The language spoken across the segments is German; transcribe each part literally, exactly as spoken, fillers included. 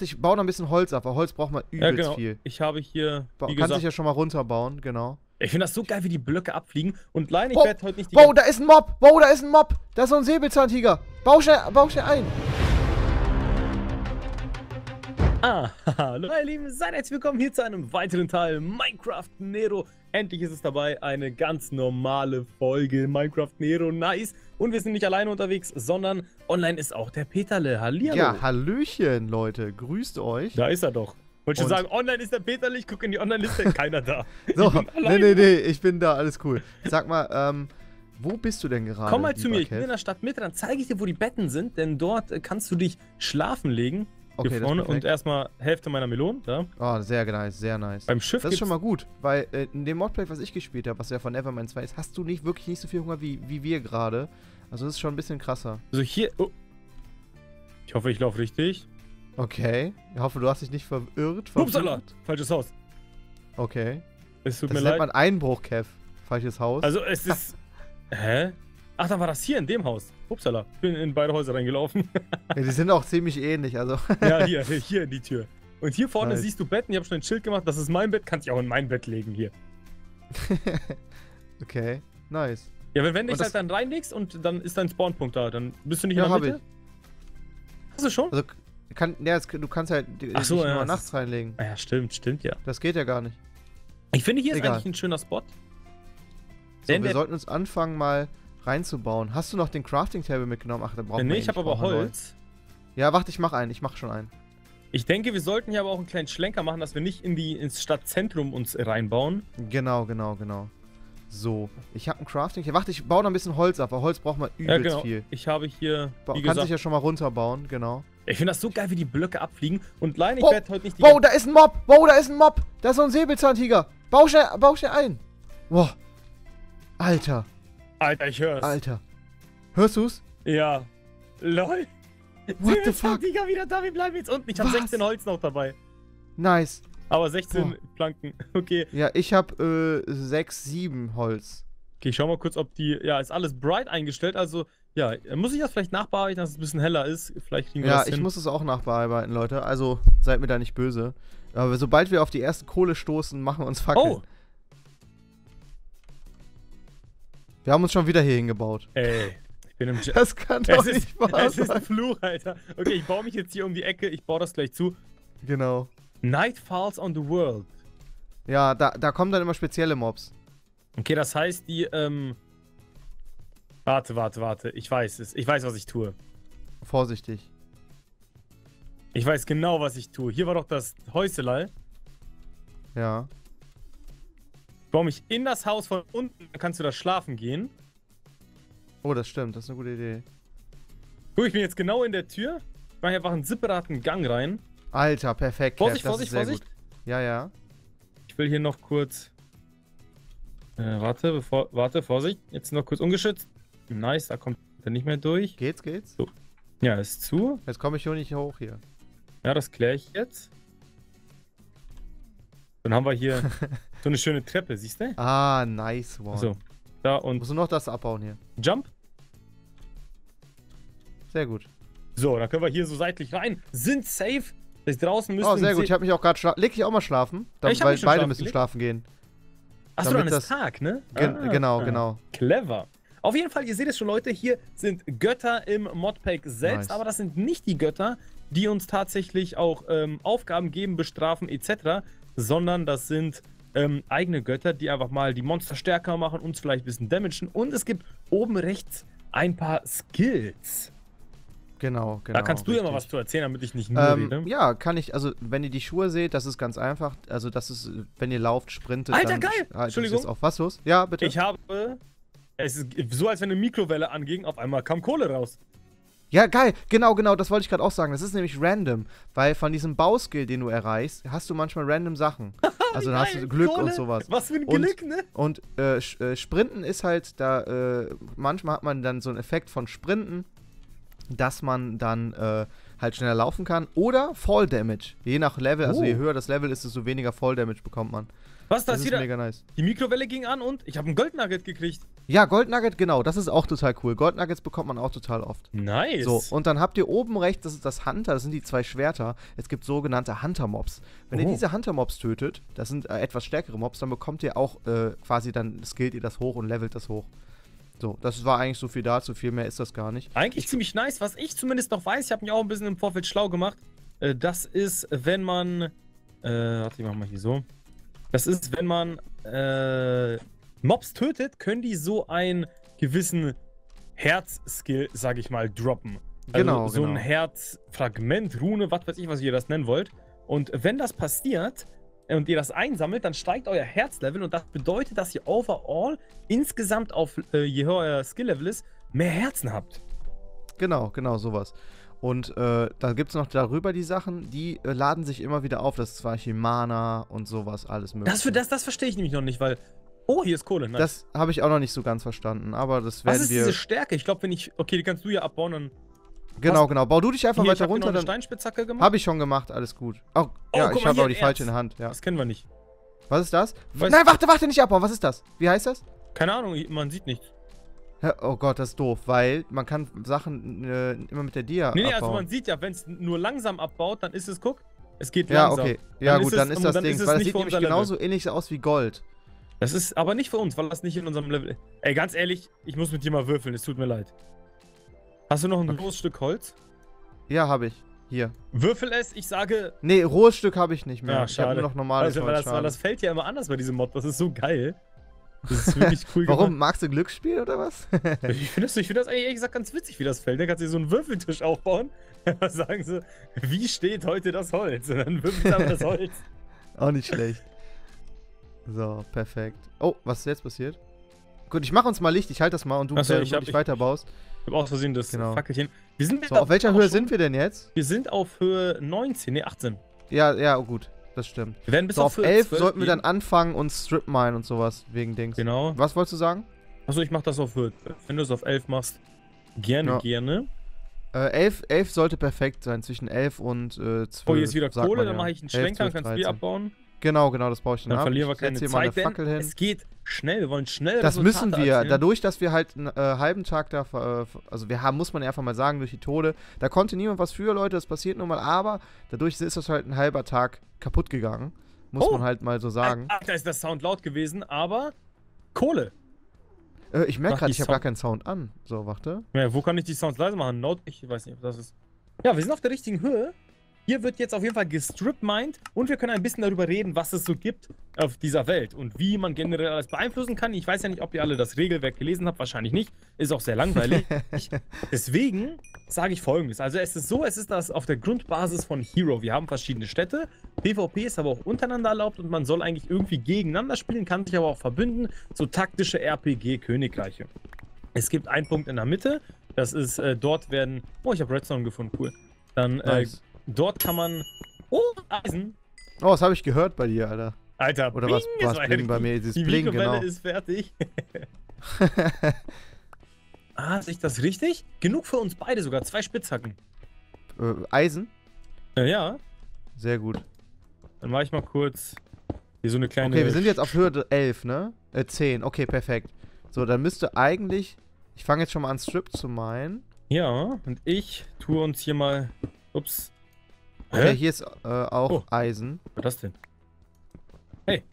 warte, ich baue noch ein bisschen Holz ab, weil Holz braucht man übelst ja, genau. viel. Ich habe hier, Ba wie Kannst gesagt, dich ja schon mal runterbauen, genau. ich finde das so geil, wie die Blöcke abfliegen. Und Lein, ich Wow, werde heute nicht die wow, da ist ein Mob! Wow, da ist ein Mob! Da ist so ein Säbelzahntiger! Bau schnell, bau schnell ein! Ah, hallo ihr Lieben, seid herzlich willkommen hier zu einem weiteren Teil Minecraft Nero. Endlich ist es dabei, eine ganz normale Folge Minecraft Nero, nice. Und wir sind nicht alleine unterwegs, sondern online ist auch der Peterle. Hallihallo. Ja, Hallöchen, Leute, grüßt euch. Da ist er doch. Wollte schon Und- sagen, online ist der Peterle, ich gucke in die Online-Liste, keiner da. So, Ich bin nee, alleine. nee, nee, ich bin da, alles cool. Sag mal, ähm, wo bist du denn gerade? Komm mal zu lieber mir, ich bin Kev? in der Stadt Mitte, dann zeige ich dir, wo die Betten sind, denn dort äh, kannst du dich schlafen legen. Okay, Hier das ist vorne und perfekt. erstmal Hälfte meiner Melonen, da. Oh, sehr nice, sehr nice. Beim Schiff Das ist schon gibt's- mal gut, weil äh, in dem Modpack, was ich gespielt habe, was ja von Nevermind zwei ist, hast du nicht wirklich nicht so viel Hunger wie, wie wir gerade. Also das ist schon ein bisschen krasser. Also hier, oh. Ich hoffe, ich laufe richtig. Okay, ich hoffe, du hast dich nicht verirrt. Upsala, verwirrt. falsches Haus. Okay. Es tut Das mir nennt leid. man Einbruch, Kev. Falsches Haus. Also es ist... Hä? Ach, dann war das hier in dem Haus. Upsala, ich bin in beide Häuser reingelaufen. Ja, die sind auch ziemlich ähnlich, also. Ja, hier, hier in die Tür. Und hier vorne Nice. siehst du Betten. Ich habe schon ein Schild gemacht. Das ist mein Bett. Kannst dich auch in mein Bett legen hier. Okay, nice. Ja, wenn, wenn du Und dich das- halt dann reinlegst und dann ist dein Spawnpunkt da, dann bist du nicht Ja, in der hab Mitte? Hast du schon? Also, kann, ja, es- du kannst halt die- Ach so, dich ja, nur das nachts ist- reinlegen. Ah ja, stimmt, stimmt, ja. Das geht ja gar nicht. Ich finde, hier ist Egal. eigentlich ein schöner Spot. So, Denn wir der- sollten uns anfangen, mal reinzubauen. Hast du noch den Crafting-Table mitgenommen? Ach, da brauchen wir nee, eh ich habe nicht, aber brauchen wir neu. Holz. Ja, warte, ich mach einen. Ich mach schon einen. Ich denke, wir sollten hier aber auch einen kleinen Schlenker machen, dass wir nicht in die, ins Stadtzentrum uns reinbauen. Genau, genau, genau. So, ich habe ein Crafting. Ja, warte, ich baue noch ein bisschen Holz ab, weil Holz braucht man übelst Ja, genau. viel. Ich habe hier, Ba wie kannst dich gesagt, ja schon mal runterbauen, genau. ich finde das so geil, wie die Blöcke abfliegen. Und Lein, ich Wow, werde heute nicht die Wow, da ist ein Mob! Wow, da ist ein Mob! Da ist so ein Säbelzahntiger! Bau schnell, bau schnell ein! Wow. Alter, Alter, ich hör's. Alter. Hörst du's? Ja. Lol. What the fuck? Digga, wieder da, wir bleiben jetzt unten. Ich habe Was? sechzehn Holz noch dabei. Nice. Aber sechzehn Boah. Planken. Okay. Ja, ich habe äh, sechs, sieben Holz. Okay, ich schau mal kurz, ob die... Ja, ist alles bright eingestellt. Also, ja, muss ich das vielleicht nachbearbeiten, dass es ein bisschen heller ist? Vielleicht kriegen wir Ja, das ich hin. muss es auch nachbearbeiten, Leute. Also, seid mir da nicht böse. Aber sobald wir auf die erste Kohle stoßen, machen wir uns Fackeln. Oh! Wir haben uns schon wieder hier hingebaut. Ey, ich bin im... J Das kann doch es ist, nicht wahr es ist ein sein. Fluch, Alter. Okay, ich baue mich jetzt hier um die Ecke. Ich baue das gleich zu. Genau. Night falls on the world. Ja, da, da kommen dann immer spezielle Mobs. Okay, das heißt, die, ähm... Warte, warte, warte. Ich weiß es. Ich weiß, was ich tue. Vorsichtig. Ich weiß genau, was ich tue. Hier war doch das Häuselei. Ja. Ich baue mich in das Haus von unten, dann kannst du da schlafen gehen. Oh, das stimmt. Das ist eine gute Idee. Guck, ich bin jetzt genau in der Tür. Ich mache einfach einen separaten Gang rein. Alter, perfekt. Kev, Vorsicht, das Vorsicht, ist sehr Vorsicht. gut. Ja, ja. Ich will hier noch kurz... Äh, warte, bevor... Warte, Vorsicht. Jetzt noch kurz ungeschützt. Nice, da kommt er nicht mehr durch. Geht's, geht's? Ja, ist zu. Jetzt komme ich hier nicht hoch hier. Ja, das kläre ich jetzt. Dann haben wir hier so eine schöne Treppe, siehst du? Ah, nice one. So, da und Musst du noch das abbauen hier. Jump. Sehr gut. So, dann können wir hier so seitlich rein. Sind safe. Das draußen müssen Oh, sehr gut. Ich habe mich auch gerade schlafen. Leg dich auch mal schlafen. Dann, Ich hab weil mich schon beide schlafen müssen gelegt. schlafen gehen. Achso, dann damit ist das- Tag, ne? Gen Ah, genau, ah. genau. Clever. Auf jeden Fall, ihr seht es schon, Leute, hier sind Götter im Modpack selbst, Nice. aber das sind nicht die Götter, die uns tatsächlich auch ähm, Aufgaben geben, bestrafen et cetera, sondern das sind ähm, eigene Götter, die einfach mal die Monster stärker machen, uns vielleicht ein bisschen damagen. Und es gibt oben rechts ein paar Skills. Genau, genau. Da kannst du ja mal richtig. was zu erzählen, damit ich nicht nur Ähm, rede. ja, kann ich, also wenn ihr die Schuhe seht, das ist ganz einfach. Also das ist, wenn ihr lauft, sprintet, Alter, dann geil! haltet es Entschuldigung. jetzt auf was los? Ja, bitte. Ich habe... Es ist so, als wenn eine Mikrowelle anging, auf einmal kam Kohle raus. Ja, geil, genau, genau, das wollte ich gerade auch sagen. Das ist nämlich random, weil von diesem Bauskill, den du erreichst, hast du manchmal random Sachen. Also dann hast du Geil, Glück Kohle. und sowas. Was für ein Und- Glück, ne? Und äh, Sch- äh, Sprinten ist halt da, äh, manchmal hat man dann so einen Effekt von Sprinten, dass man dann äh, halt schneller laufen kann. Oder Fall Damage. Je nach Level, also Oh. je höher das Level ist, desto weniger Fall Damage bekommt man. Was, da Das ist ist wieder... mega nice. Die Mikrowelle ging an und ich habe einen Goldnugget gekriegt. Ja, Gold Nugget, genau, das ist auch total cool. Gold Nuggets bekommt man auch total oft. Nice. So, und dann habt ihr oben rechts, das ist das Hunter, das sind die zwei Schwerter. Es gibt sogenannte Hunter-Mobs. Wenn Oh. ihr diese Hunter-Mobs tötet, das sind äh, etwas stärkere Mobs, dann bekommt ihr auch äh, quasi, dann skillt ihr das hoch und levelt das hoch. So, das war eigentlich so viel dazu, viel mehr ist das gar nicht. Eigentlich ziemlich nice. Was ich zumindest noch weiß, ich habe mich auch ein bisschen im Vorfeld schlau gemacht. Äh, das ist, wenn man. Äh, warte, ich mach mal hier so. Das ist, wenn man äh, Mobs tötet, können die so einen gewissen Herz-Skill, sag ich mal, droppen. Also Genau, so genau. ein Herzfragment, Rune, was weiß ich, was ihr das nennen wollt. Und wenn das passiert und ihr das einsammelt, dann steigt euer Herzlevel und das bedeutet, dass ihr overall insgesamt auf, äh, je höher euer Skill-Level ist, mehr Herzen habt. Genau, genau, sowas. Und äh, da gibt es noch darüber die Sachen, die äh, laden sich immer wieder auf. Das ist zum Beispiel Mana und sowas, alles mögliche. Das, für das, das verstehe ich nämlich noch nicht, weil. Oh, hier ist Kohle. Nice. Das habe ich auch noch nicht so ganz verstanden, aber das Was werden ist wir. diese Stärke? Ich glaube, wenn ich. Okay, die kannst du ja abbauen, dann. Genau, Was? genau. Bau du dich einfach Hier, ich weiter hab dir noch runter, eine dann. Steinspitzhacke gemacht. Habe ich schon gemacht, alles gut. Oh, Oh, ja, guck ich mal habe hier, aber die falsche Erz. in der Hand. Ja. Das kennen wir nicht. Was ist das? Weiß- Nein, warte, warte, nicht abbauen. Was ist das? Wie heißt das? Keine Ahnung, man sieht nichts. Hä? Oh Gott, das ist doof, weil man kann Sachen äh, immer mit der Dia Nee, nee, abbauen. also man sieht ja, wenn es nur langsam abbaut, dann ist es, guck, es geht Ja, langsam. okay. Ja, Dann gut, ist dann es- ist das dann Ding. ist es Weil das nicht sieht für nämlich unser Level. genauso ähnlich aus wie Gold. Das ist aber nicht für uns, weil das nicht in unserem Level ist. Ey, ganz ehrlich, ich muss mit dir mal würfeln, es tut mir leid. Hast du noch ein Okay. rohes Stück Holz? Ja, habe ich. Hier. Würfel es, ich sage. Nee, rohes Stück habe ich nicht mehr. Ja, ich habe schade. nur noch normales Also, weil, Holz. das, weil schade. das fällt ja immer anders bei diesem Mod, das ist so geil. Das ist wirklich cool Warum? gemacht. Magst du Glücksspiel oder was? Ich finde das, ich find das eigentlich ehrlich gesagt ganz witzig, wie das fällt. Da kannst du dir so einen Würfeltisch aufbauen. Da sagen sie, wie steht heute das Holz? Und dann würfelst du einfach das Holz. Auch nicht schlecht. So, perfekt. Oh, was ist jetzt passiert? Gut, ich mache uns mal Licht. Ich halte das mal und du Achso, äh, ich hab- dich ich- weiterbaust. Ich habe aus Versehen das Genau. Fackelchen. Wir sind So, auf welcher Höhe sind wir denn jetzt? Wir sind auf Höhe neunzehn, nee, achtzehn. Ja, ja, oh, gut. Das stimmt. Wir werden bis So, auf auf Höhe elf zwölf sollten wir gehen. dann anfangen und Strip Mine und sowas wegen Dings. Genau. Was wolltest du sagen? Achso, ich mach das auf Höhe zwölf. Wenn du es auf elf machst, gerne, Ja. gerne. Äh, elf, elf sollte perfekt sein. Zwischen elf und äh, zwölf. Oh, hier ist wieder sagt Kohle, man dann ja. mache ich einen elf, Schlenker, zwölf, kannst du die dreizehn. abbauen. Genau, genau, das baue ich dann, Dann ab. verlieren wir Ich setz keine hier mal eine Zeit, denn Fackel hin. es geht schnell. Wir wollen schnell Das Resultate müssen wir. erzielen. Dadurch, dass wir halt einen äh, halben Tag da, ver- äh, also wir haben, muss man ja einfach mal sagen, durch die Tode, da konnte niemand was für, Leute, das passiert nun mal, aber dadurch ist das halt ein halber Tag kaputt gegangen. Muss Oh. man halt mal so sagen. Ah, da ist der Sound laut gewesen, aber Kohle. Äh, ich merke Mach gerade, die ich habe gar Sound- keinen Sound an. So, warte. Ja, wo kann ich die Sounds leise machen? Note, ich weiß nicht, ob das ist. Ja, wir sind auf der richtigen Höhe. Hier wird jetzt auf jeden Fall gestrip-mined und wir können ein bisschen darüber reden, was es so gibt auf dieser Welt und wie man generell alles beeinflussen kann. Ich weiß ja nicht, ob ihr alle das Regelwerk gelesen habt, wahrscheinlich nicht. Ist auch sehr langweilig. ich, deswegen sage ich Folgendes. Also es ist so, es ist das auf der Grundbasis von Hero. Wir haben verschiedene Städte. PvP ist aber auch untereinander erlaubt und man soll eigentlich irgendwie gegeneinander spielen, kann sich aber auch verbünden. So taktische R P G-Königreiche. Es gibt einen Punkt in der Mitte. Das ist, äh, dort werden... Oh, ich habe Redstone gefunden, cool. Dann, äh, Nice. dort kann man... Oh, Eisen. Oh, was habe ich gehört bei dir, Alter? Alter, Oder Bing, was- es was war Bling bei die- mir? Dieses Die Bling, Mikrowelle genau. ist fertig. Ah, sehe ich das richtig? Genug für uns beide sogar. Zwei Spitzhacken. äh, Eisen? Ja, ja. Sehr gut. Dann mache ich mal kurz hier so eine kleine... Okay, wir sind jetzt auf Höhe elf, ne? Äh, zehn. Okay, perfekt. So, dann müsste eigentlich... Ich fange jetzt schon mal an, Strip zu meinen. Ja, und ich tue uns hier mal... Ups. Okay, Hä? hier ist äh, auch Oh. Eisen. Was ist das denn? Hey.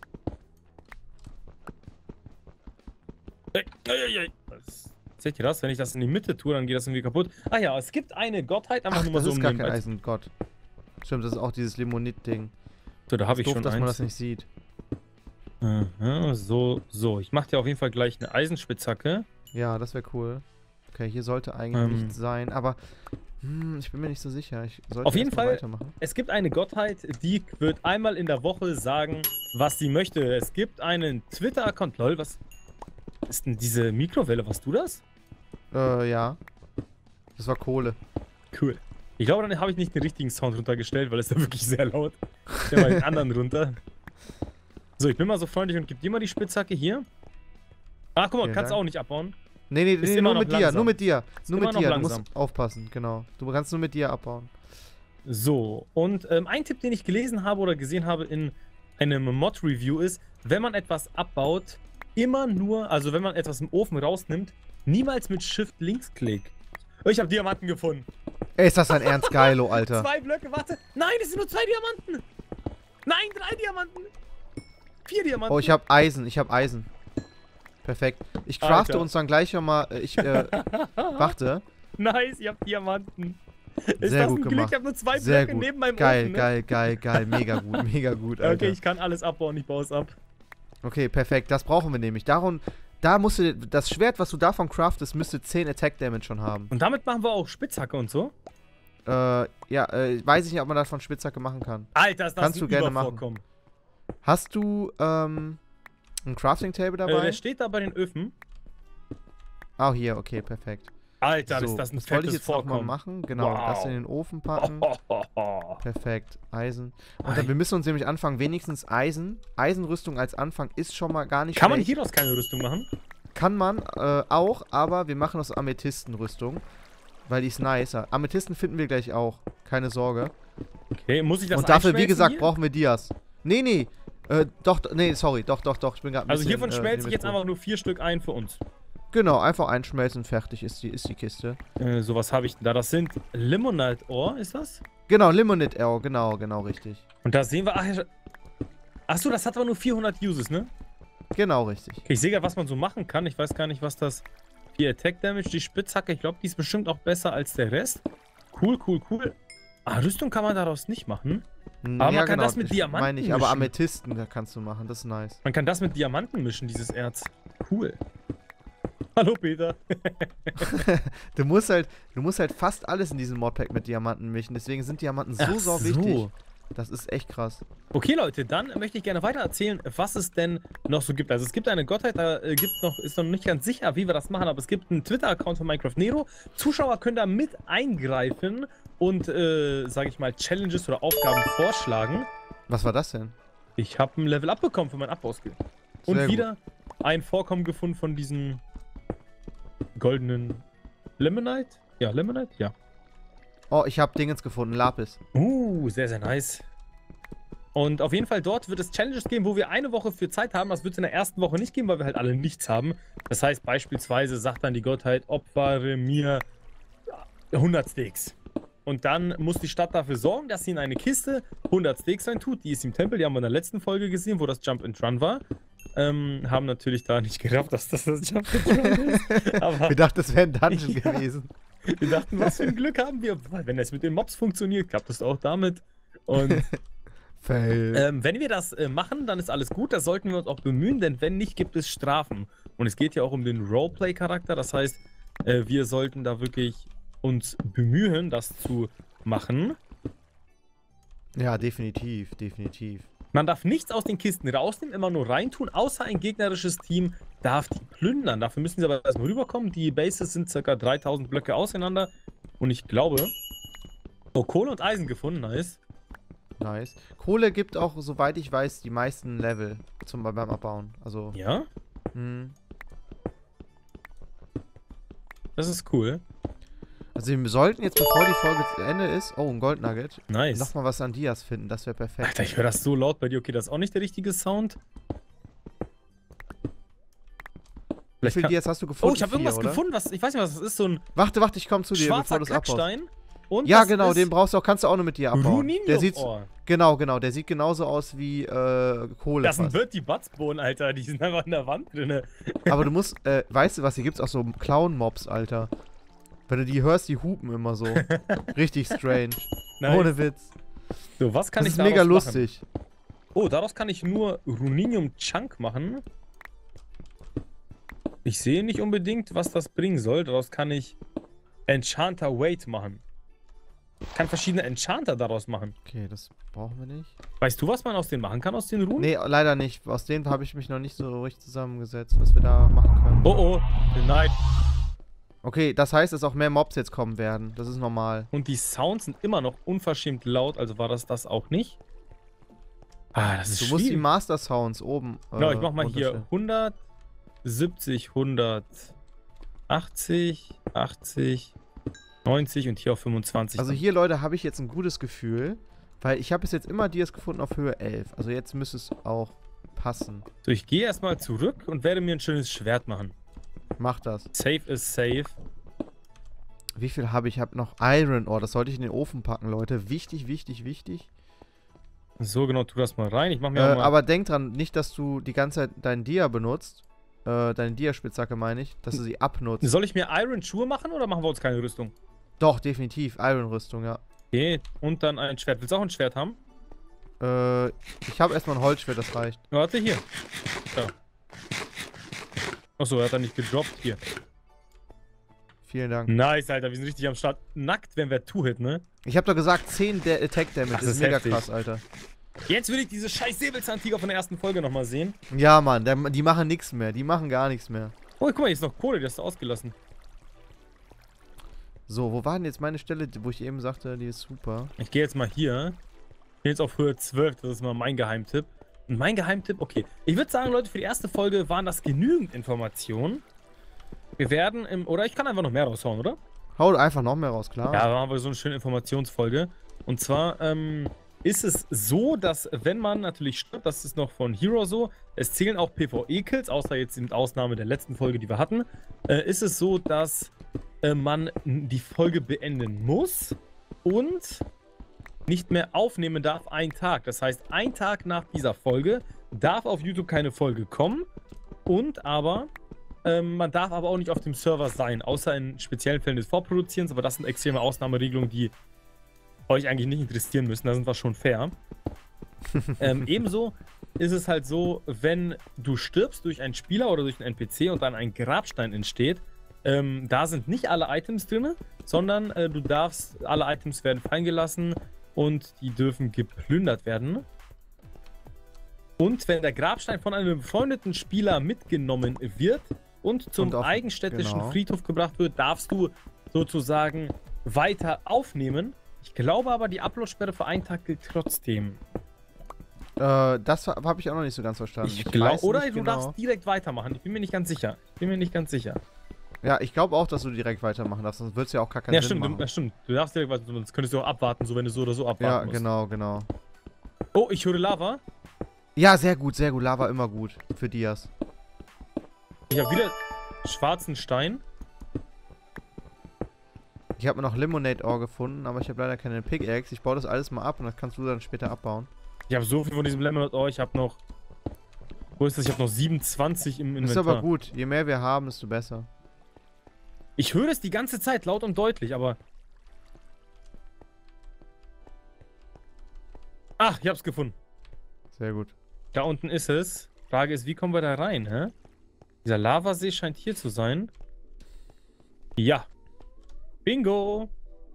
Hey, hey, hey, hey. Was- Seht ihr das? Wenn ich das in die Mitte tue, dann geht das irgendwie kaputt. Ah ja, es gibt eine Gottheit, einfach Ach, nur mal das so ist um gar den kein Wald- Eisengott. Stimmt, das ist auch dieses Limonit-Ding. So, da habe ich Doof, schon dass man eins. das nicht sieht. Aha, so, so. Ich mache dir auf jeden Fall gleich eine Eisenspitzhacke. Ja, das wäre cool. Okay, hier sollte eigentlich Ähm. nichts sein, aber hm, ich bin mir nicht so sicher. Ich sollte Auf jeden erst mal Fall- weitermachen. Es gibt eine Gottheit, die wird einmal in der Woche sagen, was sie möchte. Es gibt einen Twitter-Account. Lol, was ist denn diese Mikrowelle? Warst du das? Äh, ja. Das war Kohle. Cool. Ich glaube, dann habe ich nicht den richtigen Sound runtergestellt, weil es ist wirklich sehr laut. Ich stelle mal den anderen runter. So, ich bin mal so freundlich und gebe dir mal die Spitzhacke hier. Ah, guck mal, Vielen kannst Dank. auch nicht abbauen. Nee, nee, Ist nee, immer nur noch mit dir, langsam. nur mit dir. Nur immer mit noch dir, du langsam. musst aufpassen, genau. Du kannst nur mit dir abbauen. So, und ähm, ein Tipp, den ich gelesen habe oder gesehen habe in einem Mod-Review ist, wenn man etwas abbaut immer nur, also wenn man etwas im Ofen rausnimmt, niemals mit Shift-Linksklick. Ich habe Diamanten gefunden. Ey, ist das ein Ernst Geilo, Alter. Zwei Blöcke, warte. Nein, es sind nur zwei Diamanten. Nein, drei Diamanten. Vier Diamanten. Oh, ich habe Eisen, ich habe Eisen. Perfekt. Ich crafte Alter. uns dann gleich nochmal, äh, ich, äh, warte. Nice, ihr habt Diamanten. Ist Sehr das gut ein Glück? gemacht. Ich habe nur zwei Sehr Blöcke gut. neben meinem Geil, Ofen. Ne? geil, geil, geil. Mega gut, mega gut, Alter. Okay, ich kann alles abbauen, ich baue es ab. Okay, perfekt. Das brauchen wir nämlich. Darum, da musst du, das Schwert, was du davon craftest, müsste zehn Attack Damage schon haben. Und damit machen wir auch Spitzhacke und so? Äh, ja, äh, weiß ich nicht, ob man das von Spitzhacke machen kann. Alter, ist das Kannst ein du gerne machen. Übervorkommen. Hast du, ähm, ein Crafting Table Äh, dabei? der steht da bei den Öfen. Ah, hier, okay, perfekt. Alter, so, ist das ein das wollte ich fettes jetzt noch mal Vorkommen. machen. Genau, Wow. das in den Ofen packen. Oh, oh, oh. Perfekt, Eisen. Und Ei. dann, wir müssen uns nämlich anfangen, wenigstens Eisen. Eisenrüstung als Anfang ist schon mal gar nicht Kann man schlecht. hieraus keine Rüstung machen? Kann man äh, auch, aber wir machen aus Amethystenrüstung. Weil die ist nice. Amethysten finden wir gleich auch. Keine Sorge. Okay, muss ich das Und dafür, wie einschmelzen gesagt, hier? brauchen wir Dias. Nee, nee. Äh, doch, nee, sorry. Doch, doch, doch. Ich bin gerade ein Also bisschen, hiervon äh, schmelze ich jetzt Limit- einfach nur vier Stück ein für uns. Genau, einfach einschmelzen, fertig ist die, ist die Kiste. Äh, so, was habe ich denn da? Das sind Limonite Ore, ist das? Genau, Limonite Arrow, genau, genau, richtig. Und da sehen wir, ach, ja, achso, das hat aber nur vierhundert Uses, ne? Genau, richtig. Okay, ich sehe gerade, was man so machen kann. Ich weiß gar nicht, was das... Hier, Attack Damage, die Spitzhacke. Ich glaube, die ist bestimmt auch besser als der Rest. Cool, cool, cool. Ah, Rüstung kann man daraus nicht machen. Aber man kann das mit ich Diamanten meine ich, aber mischen. Amethysten, da kannst du machen, das ist nice. Man kann das mit Diamanten mischen, dieses Erz. Cool. Hallo, Peter. Du musst halt, du musst halt fast alles in diesem Modpack mit Diamanten mischen, deswegen sind Diamanten so, Ach sau so. wichtig. Das ist echt krass. Okay, Leute, dann möchte ich gerne weiter erzählen, was es denn noch so gibt. Also es gibt eine Gottheit, da äh, gibt's noch, ist noch nicht ganz sicher, wie wir das machen, aber es gibt einen Twitter-Account von Minecraft Nero. Zuschauer können da mit eingreifen und, äh, sage ich mal, Challenges oder Aufgaben vorschlagen. Was war das denn? Ich habe ein Level up bekommen für mein Abbauskill. Und Sehr wieder ein Vorkommen gefunden von diesen goldenen Limonite? Ja, Limonite? Ja. Oh, ich habe Dingens gefunden, Lapis. Uh, sehr, sehr nice. Und auf jeden Fall dort wird es Challenges geben, wo wir eine Woche für Zeit haben. Das wird es in der ersten Woche nicht geben, weil wir halt alle nichts haben. Das heißt beispielsweise sagt dann die Gottheit, opfere mir hundert Steaks. Und dann muss die Stadt dafür sorgen, dass sie in eine Kiste hundert Steaks reintut. Die ist im Tempel, die haben wir in der letzten Folge gesehen, wo das Jump and Run war. Ähm, haben natürlich da nicht gerafft, dass das das Jump and Run ist. Aber Wir dachten, das wäre ein Dungeon Ja. gewesen. wir dachten, was für ein Glück haben wir. Weil wenn das mit den Mobs funktioniert, klappt das auch damit. Und Fail. ähm, wenn wir das äh, machen, dann ist alles gut. Da sollten wir uns auch bemühen, denn wenn nicht, gibt es Strafen. Und es geht ja auch um den Roleplay-Charakter. Das heißt, äh, wir sollten da wirklich uns bemühen, das zu machen. Ja, definitiv, definitiv. Man darf nichts aus den Kisten rausnehmen, immer nur reintun, außer ein gegnerisches Team darf die plündern. Dafür müssen sie aber erstmal rüberkommen. Die Bases sind ca. dreitausend Blöcke auseinander. Und ich glaube... Oh, Kohle und Eisen gefunden, nice. Nice. Kohle gibt auch, soweit ich weiß, die meisten Level zum beim Abbauen. Also, Ja, hm. das ist cool. Also wir sollten jetzt, bevor die Folge zu Ende ist, oh, ein Goldnugget, Nice. nochmal was an Dias finden. Das wäre perfekt. Alter, ich höre das so laut bei dir. Okay, das ist auch nicht der richtige Sound. Wie Vielleicht viele kann... Dias hast du gefunden? Oh, ich habe irgendwas Vier, oder? gefunden, was ich weiß nicht, was das ist. So ein Warte, warte, ich komme zu dir, schwarzer bevor du es abbaust. Kackstein. Und Ja, das genau, ist den brauchst du auch, kannst du auch nur mit dir abbauen. Der sieht, Runinium-Ohr. genau, genau, der sieht genauso aus wie äh, Kohle. Das sind fast. Bertie Butts-Bohnen, Alter. Die sind einfach in der Wand drin. Aber du musst, äh, weißt du was, hier gibt's auch so Clown-Mobs, Alter. Wenn du die hörst, die hupen immer so. Richtig strange. Nice. Ohne Witz. So, was kann Das ich ist daraus mega machen? lustig. Oh, daraus kann ich nur Runinium-Chunk machen. Ich sehe nicht unbedingt, was das bringen soll. Daraus kann ich Enchanter Weight machen. Ich kann verschiedene Enchanter daraus machen. Okay, das brauchen wir nicht. Weißt du, was man aus denen machen kann, aus den Runen? Nee, leider nicht. Aus denen habe ich mich noch nicht so richtig zusammengesetzt, was wir da machen können. Oh, oh. Nein. Okay, das heißt, dass auch mehr Mobs jetzt kommen werden. Das ist normal. Und die Sounds sind immer noch unverschämt laut, also war das das auch nicht. Ah, das ist Du musst die schwierig. Master Sounds oben. Äh, Genau, ich mach mal hier runterstellen. hundertsiebzig, hundertachtzig, achtzig, neunzig und hier auf fünfundzwanzig. Also dann. hier, Leute, habe ich jetzt ein gutes Gefühl, weil ich habe bis jetzt immer Dias gefunden auf Höhe elf. Also jetzt müsste es auch passen. So, ich gehe erstmal zurück und werde mir ein schönes Schwert machen. Mach das. Safe ist safe. Wie viel habe ich? Ich habe noch Iron Ore. Das sollte ich in den Ofen packen, Leute. Wichtig, wichtig, wichtig. So, genau, tu das mal rein. Ich mach mir Äh, auch mal... aber denk dran, nicht, dass du die ganze Zeit deinen Dia benutzt. Äh, deine Dia-Spitzhacke meine ich. Dass du sie abnutzt. Soll ich mir Iron-Schuhe machen oder machen wir uns keine Rüstung? Doch, definitiv. Iron-Rüstung, ja. Okay, und dann ein Schwert. Willst du auch ein Schwert haben? Äh, ich habe erstmal ein Holzschwert, das reicht. Warte, hier. Ja. Achso, er hat er nicht gedroppt. Hier. Vielen Dank. Nice, Alter. Wir sind richtig am Start. Nackt, wenn wir Two-Hit, ne? Ich habe doch gesagt, zehn der Attack Damage. Das Das ist ist mega heftig. krass, Alter. Jetzt will ich diese scheiß Säbelzahntiger von der ersten Folge nochmal sehen. Ja, Mann, der, die machen nichts mehr. Die machen gar nichts mehr. Oh, guck mal, hier ist noch Kohle, die hast du ausgelassen. So, wo war denn jetzt meine Stelle, wo ich eben sagte, die ist super? Ich gehe jetzt mal hier. Ich bin jetzt auf Höhe zwölf, das ist mal mein Geheimtipp. Und mein Geheimtipp, okay. Ich würde sagen, Leute, für die erste Folge waren das genügend Informationen. Wir werden im, oder ich kann einfach noch mehr raushauen, oder? Hau einfach noch mehr raus, klar. Ja, da haben wir so eine schöne Informationsfolge. Und zwar, ähm, ist es so, dass wenn man natürlich stirbt, das ist noch von Hero so, es zählen auch PvE-Kills, außer jetzt mit Ausnahme der letzten Folge, die wir hatten, äh, ist es so, dass äh, man die Folge beenden muss und nicht mehr aufnehmen darf einen Tag. Das heißt, ein Tag nach dieser Folge darf auf YouTube keine Folge kommen und aber ähm, man darf aber auch nicht auf dem Server sein, außer in speziellen Fällen des Vorproduzierens, aber das sind extreme Ausnahmeregelungen, die euch eigentlich nicht interessieren müssen, da sind wir schon fair. ähm, ebenso ist es halt so, wenn du stirbst durch einen Spieler oder durch einen N P C und dann ein Grabstein entsteht, ähm, da sind nicht alle Items drin, sondern äh, du darfst, alle Items werden fallen gelassen und die dürfen geplündert werden. Und wenn der Grabstein von einem befreundeten Spieler mitgenommen wird und zum Und auf- eigenstädtischen genau. Friedhof gebracht wird, darfst du sozusagen weiter aufnehmen. Ich glaube aber, die Upload-Sperre für einen Tag gilt trotzdem. Äh, das habe ich auch noch nicht so ganz verstanden. Ich glaube, weiß oder nicht du genau. darfst direkt weitermachen. Ich bin mir nicht ganz sicher. Ich bin mir nicht ganz sicher. Ja, ich glaube auch, dass du direkt weitermachen darfst, sonst wird es ja auch gar keinen Ja, Sinn stimmt, du, machen. ja, stimmt. Du darfst direkt weiter, sonst könntest du auch abwarten, so wenn du so oder so abwarten Ja, musst. genau, genau. Oh, ich höre Lava. Ja, sehr gut, sehr gut. Lava immer gut für Dias. Ich habe wieder schwarzen Stein. Ich habe noch Lemonade Ore gefunden, aber ich habe leider keine Pickaxe. Ich baue das alles mal ab und das kannst du dann später abbauen. Ich habe so viel von diesem Lemon. Oh, ich habe noch... Wo ist das? Ich habe noch siebenundzwanzig im Inventar. Ist aber gut. Je mehr wir haben, desto besser. Ich höre es die ganze Zeit, laut und deutlich, aber... Ach, ich hab's gefunden. Sehr gut. Da unten ist es. Frage ist, wie kommen wir da rein, hä? Dieser Lavasee scheint hier zu sein. Ja. Bingo.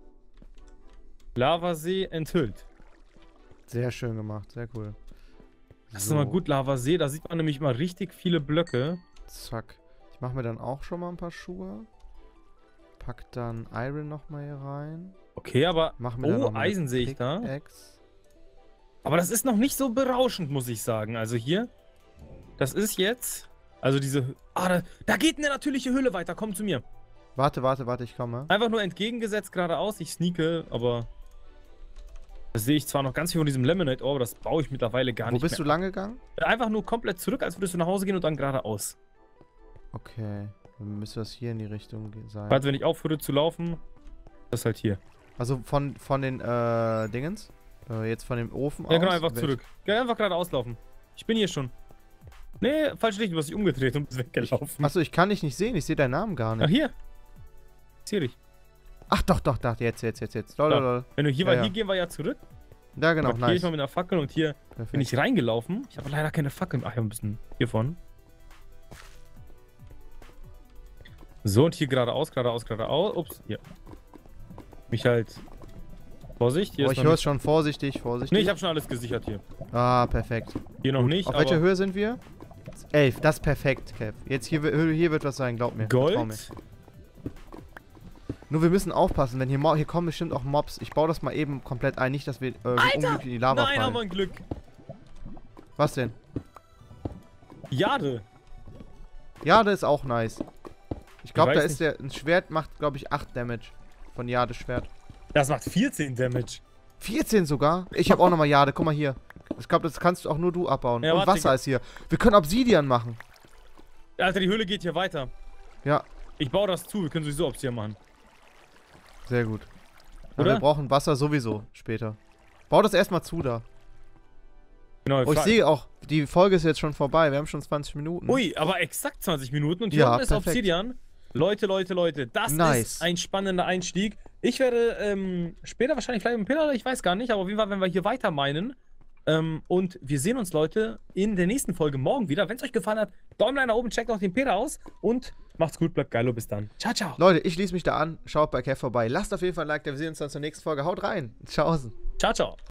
Lavasee enthüllt. Sehr schön gemacht. Sehr cool. Das ist mal gut, Lavasee. Da sieht man nämlich mal richtig viele Blöcke. Zack. Ich mache mir dann auch schon mal ein paar Schuhe. Pack dann Iron nochmal hier rein. Okay, aber... Mach mir dann Oh, noch eine Eisen sehe ich da. Pickaxe. Aber das ist noch nicht so berauschend, muss ich sagen. Also hier... Das ist jetzt... Also diese... Ah, da, da geht eine natürliche Höhle weiter. Komm zu mir. Warte, warte, warte, ich komme. Einfach nur entgegengesetzt geradeaus. Ich sneake, aber... Das sehe ich zwar noch ganz viel von diesem Lemonade Ore, aber das baue ich mittlerweile gar Wo nicht bist mehr. du lang gegangen? Einfach nur komplett zurück, als würdest du nach Hause gehen und dann geradeaus. Okay. Dann müsste das hier in die Richtung ge- sein. Warte, wenn ich aufhöre zu laufen, das ist halt hier. Also von, von den äh, Dingens? Äh, jetzt von dem Ofen Ja, aus? genau, einfach Welch- zurück. Ja, einfach geradeaus laufen. Ich bin hier schon. Nee, falsch Richtung, du hast dich umgedreht und bist weggelaufen. Achso, ich kann dich nicht sehen. Ich sehe deinen Namen gar Ach, nicht. hier. Ich sehe dich. Ach, doch, doch, doch. Jetzt, jetzt, jetzt, jetzt. Lol, Da. lol, lol. Wenn du hier Ja, war, ja. hier gehen wir ja zurück. Ja, genau, Markiere ich nice. mal mit einer Fackel und hier Perfekt. bin ich reingelaufen. Ich habe leider keine Fackel. Ach, ich habe ein bisschen hiervon. So, und hier geradeaus, geradeaus, geradeaus. Ups, hier. Mich halt... Vorsicht, hier Oh, ist ich noch höre nicht... es schon. Vorsichtig, vorsichtig. Nee, ich habe schon alles gesichert hier. Ah, perfekt. Hier noch nicht, Auf aber... welcher Höhe sind wir? elf, das ist perfekt, Kev. Jetzt hier, wi- hier wird was sein, glaub mir. Vertrau mir. Gold? Nur wir müssen aufpassen, denn hier, mo- hier kommen bestimmt auch Mobs. Ich baue das mal eben komplett ein, nicht, dass wir äh, unglücklich in die Lava Nein, haben wir fallen. ein Glück. Was denn? Jade. Ja, das ist auch nice. Ich glaube, weiß da ist der, ein Schwert macht, glaube ich, acht Damage. Von Jades Schwert. Das macht vierzehn Damage. vierzehn sogar? Ich habe auch nochmal Jade, guck mal hier. Ich glaube, das kannst auch nur du abbauen. Ja, Und warte, Wasser ist hier. Wir können Obsidian machen. Alter, die Höhle geht hier weiter. Ja, Ich baue das zu, wir können sowieso Obsidian machen. sehr gut. Aber Oder? wir brauchen Wasser sowieso später. Bau das erstmal zu da. Genau, Oh, ich fra- sehe auch, die Folge ist jetzt schon vorbei. Wir haben schon zwanzig Minuten. Ui, aber exakt zwanzig Minuten und hier Ja, unten ist perfekt. Obsidian. Leute, Leute, Leute, das Nice. ist ein spannender Einstieg. Ich werde ähm, später wahrscheinlich vielleicht mit dem Pillar, ich weiß gar nicht, aber auf jeden Fall, wenn wir hier weiter meinen. Ähm, und wir sehen uns, Leute, in der nächsten Folge morgen wieder. Wenn es euch gefallen hat, Däumlein nach oben, checkt auch den Peter aus und macht's gut, bleibt geilo, bis dann. Ciao, ciao. Leute, ich schließe mich da an. Schaut bei Kev vorbei. Lasst auf jeden Fall ein Like, da wir sehen uns dann zur nächsten Folge. Haut rein. Tschaußen. Ciao, ciao.